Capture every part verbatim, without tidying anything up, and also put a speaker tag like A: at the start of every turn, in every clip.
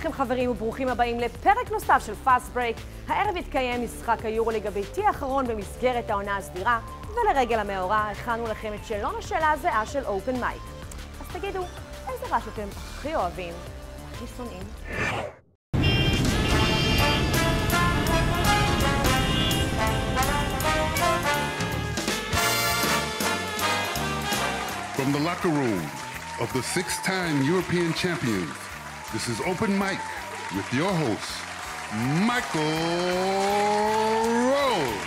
A: לכם חברים וברוכים הבאים לפרק נוסף של Fast Break. הערב יתקיים משחק היורוליג הביתי האחרון במסגרת העונה הסדירה, ולרגל המאורע הכנו לכם את שאלון השאלה הזהה של Open Mic. אז תגידו, איזה רעש אתם הכי אוהבים, הכי שונאים?
B: From the locker room of the six-time European champions, this is Open Mic with your host, Michael Rose.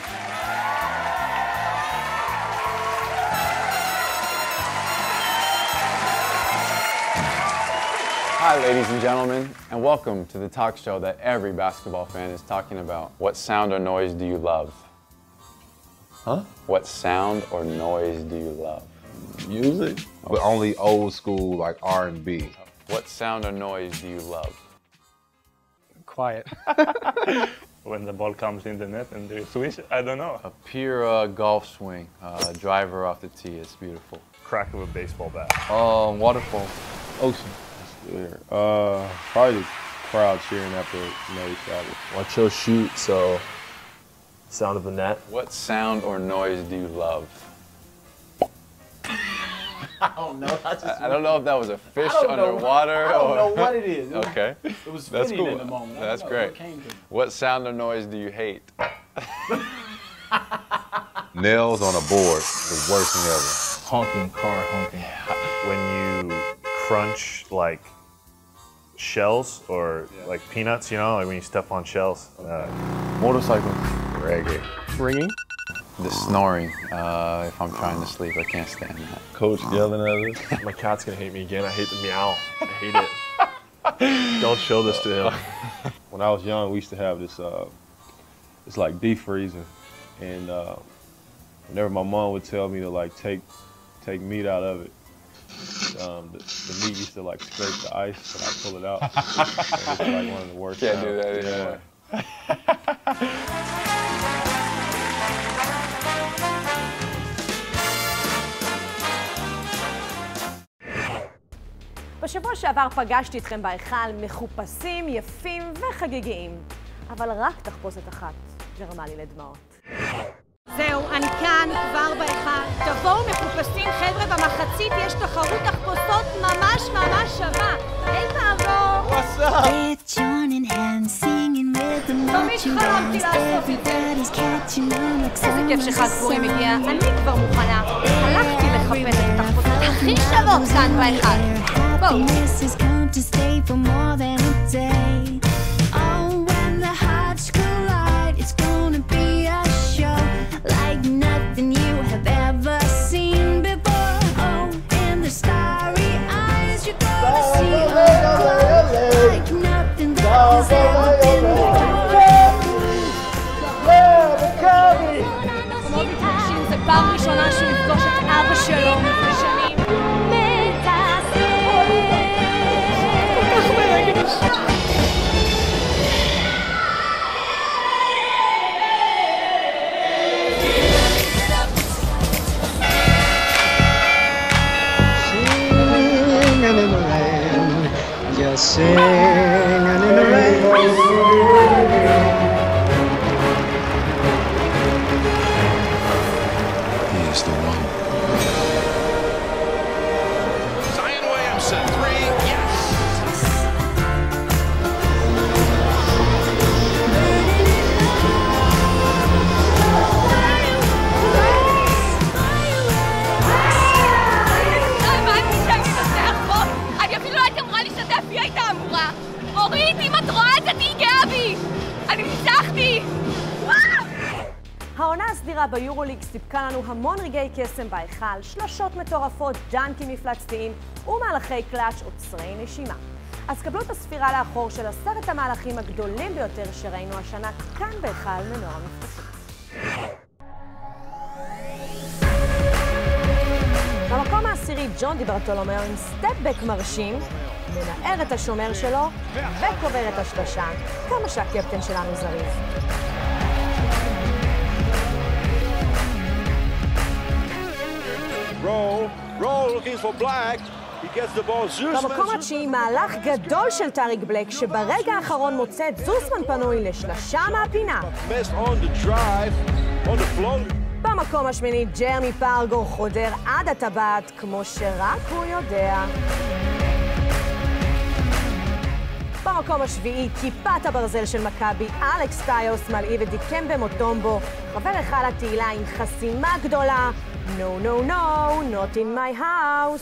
C: Hi, ladies and gentlemen, and welcome to the talk show that every basketball fan is talking about. What sound or noise do you love?
D: Huh?
C: What sound or noise do you love?
D: Music, but only old school like R and B.
C: What sound or noise do you love?
E: Quiet. When the ball comes in the net and they swish, I don't know.
C: A pure uh, golf swing, uh, driver off the tee, it's beautiful.
E: Crack of a baseball bat.
D: Um, waterfall, ocean. Weird. Uh, probably the crowd cheering after you know we shot it.
F: Watch your shoot, so sound of the net.
C: What sound or noise do you love?
F: I don't know. I, just
C: I, I don't know if that was a fish
F: I don't
C: underwater.
F: Know. I don't
C: or...
F: know what it is.
C: Okay.
F: It was
C: That's
F: fitting
C: cool.
F: in the moment.
C: That's
F: know
C: great.
F: What, came to me.
C: What sound or noise do you hate?
D: Nails on a board, the worst thing ever.
F: Honking car, honking.
E: When you crunch like shells or like peanuts, you know, like when you step on shells. Uh,
F: Motorcycle.
D: Reggae.
F: Ringing.
C: The snoring. Uh, if I'm trying to sleep, I can't stand that.
D: Coach yelling at us.
F: My cat's gonna hate me again. I hate the meow. I hate it. Don't show this to him.
D: When I was young, we used to have this, uh, it's like deep freezer, and uh, whenever my mom would tell me to like take, take meat out of it, um, the, the meat used to like scrape the ice, and I pull it out. And it's like one of the worst.
C: Can't do
D: sounds.
C: that
D: Yeah.
C: anymore.
A: בשבוע שעבר פגשתי אתכם בהיכל מחופשים, יפים וחגיגיים. אבל רק תחפושת אחת גרמה לי לדמעות. זהו, אני כאן, כבר בהיכל. תבואו מחופשים, חבר'ה, במחצית יש תחרות תחפושות ממש ממש שווה. היי תעבור! תמיד חלמתי לעשות את זה. איזה כיף שחג פורים הגיע, אני כבר מוכנה. הלכתי לחפש את התחפושות הכי שוות כאן בהיכל.
G: Happiness has come to stay for more than a day. Oh, when the hearts collide, it's gonna be a show like nothing you have ever seen before. Oh, in the starry eyes, you're gonna see a glow like nothing that has ever been before.
A: כמו מתרגשים, זה פעם ראשונה שהוא יפגוש את אבא שלו לפני שנים.
H: Singing in the rain.
B: He is the one.
I: Zion Williamson, three, yes!
A: אני אפילו לא הייתי אמורה להשתתף, היא הייתה אמורה. אורית, אם את רואה את זה, תהי גאה בי! אני ניצחתי! העונה הסדירה ביורוליג סיפקה לנו המון רגעי קסם בהיכל, שלשות מטורפות, דנקים מפלצתיים ומהלכי קלאץ' עוצרי נשימה. אז קבלו את הספירה לאחור של עשרת המהלכים הגדולים ביותר שראינו השנה כאן בהיכל מנור המפתחות. במקום העשירי ג'ון דיברטולומיאו עם סטפבק מרשים, מנער את השומר שלו וקובר את השלושה, כמה שהקפטן שלנו זריז.
I: Roll, roll, looking for Black.
A: במקום התשיעי מהלך גדול של טאריק בלק, שברגע האחרון מוצא את זוסמן פנוי לשלשה מהפינה. במקום השמיני ג'רמי פרגור חודר עד הטבעת כמו שרק הוא יודע. במקום השביעי כיפת הברזל של מכבי, אלכס טיוס מלהיב את דיקמבה מוטומבו, חבר אחד לתהילה עם חסימה גדולה. No, no, no, not in my house.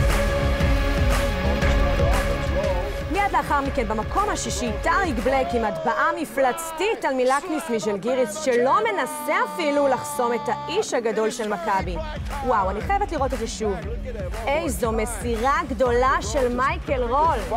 A: מיד לאחר מכן במקום השישי טאריק בלק עם הטבעה מפלצתית על מילקניס מז'לגיריס שלא מנסה אפילו לחסום את האיש הגדול של מכבי. וואו, אני חייבת לראות את זה שוב. איזו מסירה גדולה של מייקל רול.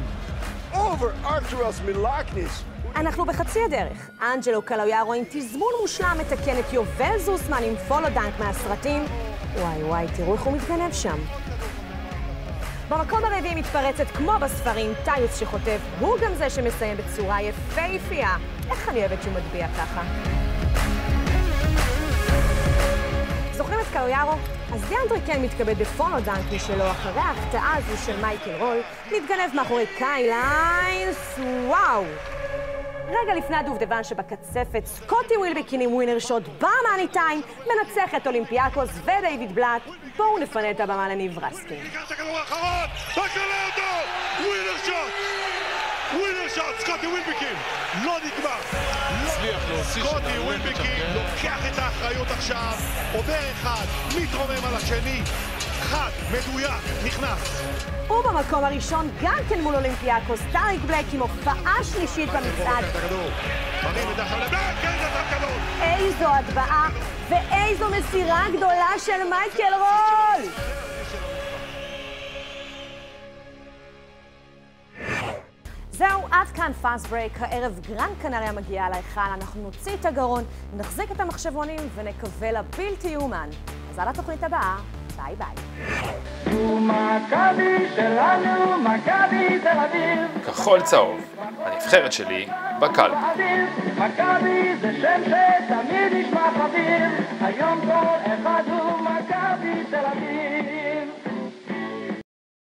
A: אנחנו בחצי הדרך. אנג'לו קלויארו עם תזמון מושלם מתקן את יובל זוסמן עם פולו דנק מהסרטים. וואי וואי, תראו איך הוא מתגנב שם. במקום הרביעי מתפרצת כמו בספרים, טיוס שחוטף, הוא גם זה שמסיים בצורה יפהפייה. איך אני אוהבת שהוא מטביע ככה. זוכרים את קלויארו? אז דיאנדרי כן מתכבד בפולו דנקי שלו אחרי ההפתעה הזו של מייקל רול, מתגנב מאחורי קאי ליינס, וואו! רגע לפני הדובדבן שבקצפת, סקוטי ווילבקין עם ווינר שוט במאני טיים, מנצח את אולימפיאקוס ודייוויד בלאט. בואו נפנה את הבמה לניב רסקין.
J: ווינר שוט! ווינר שוט! סקוטי ווילבקין! לא נגמר! סקוטי ווילבקין לוקח את האחריות עכשיו, עובר אחד, מתרומם על השני, חד, מדויק, נכנס.
A: ובמקום הראשון גם כן מול אולימפיאקוס, טאריק בלק עם הופעה שלישית במצעד. איזו הטבעה ואיזו מסירה גדולה של מייקל רול! זהו, עד כאן פאסט ברייק. הערב גרן קנריה מגיעה להיכל, אנחנו נוציא את הגרון, נחזיק את המחשבונים ונקווה לבלתי יאומן. אז על התוכנית הבאה, ביי ביי.
K: מכבי שלנו, מכבי תל אביב.
L: כחול צהוב, הנבחרת שלי בקלפי.
K: מכבי זה שם שתמיד נשמע חביב, היום כל אחד הוא מכבי תל אביב.